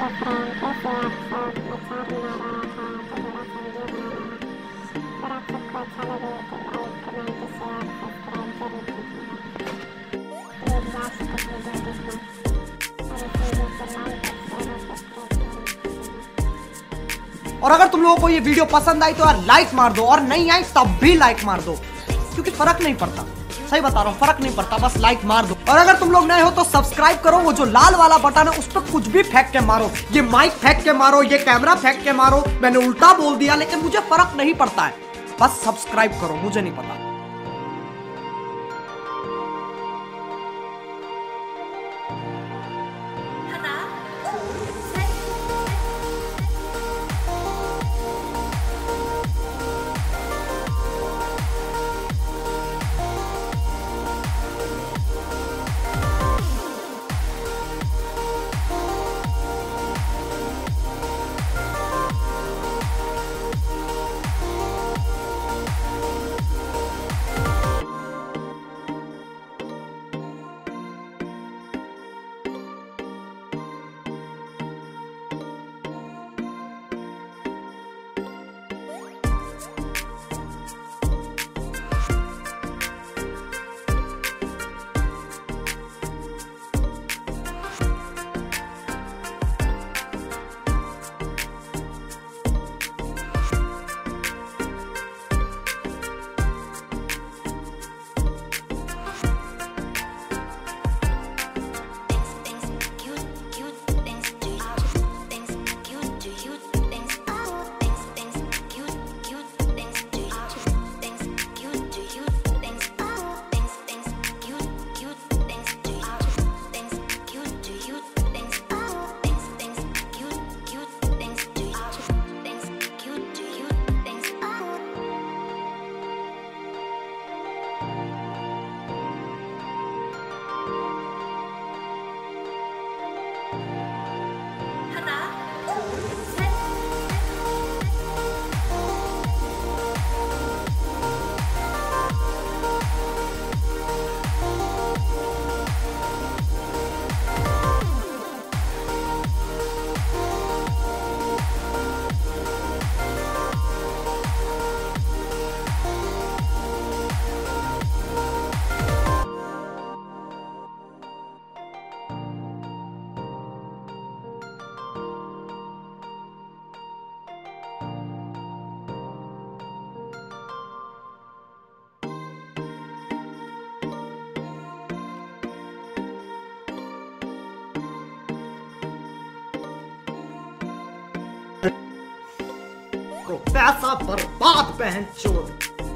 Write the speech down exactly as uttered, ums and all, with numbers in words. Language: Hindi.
फ्रेंड, कैसे आप सब? मैं चार दिन आ रहा था तो थोड़ा सा वीडियो बना रहा। अगर आप सबको अच्छा लगे तो लाइक, कमेंट, शेयर, सब्सक्राइब जरूर कीजिएगा। प्लीज़ लास्ट तक वीडियो देखना और इस वीडियो को लाइक और शेयर और सब्सक्राइब जरूर कीजिएगा। और अगर तुम लोगों को ये वीडियो पसंद आई तो यार लाइक मार दो, और नहीं आई तब भी लाइक मार दो, क्योंकि फर्क नहीं पड़ता। सही बता रहा हूँ, फर्क नहीं पड़ता, बस लाइक मार दो। और अगर तुम लोग नए हो तो सब्सक्राइब करो, वो जो लाल वाला बटन है उस पर कुछ भी फेंक के मारो, ये माइक फेंक के मारो, ये कैमरा फेंक के मारो, मैंने उल्टा बोल दिया लेकिन मुझे फर्क नहीं पड़ता है, बस सब्सक्राइब करो, मुझे नहीं पता। पैसा बर्बाद, बहन चोद।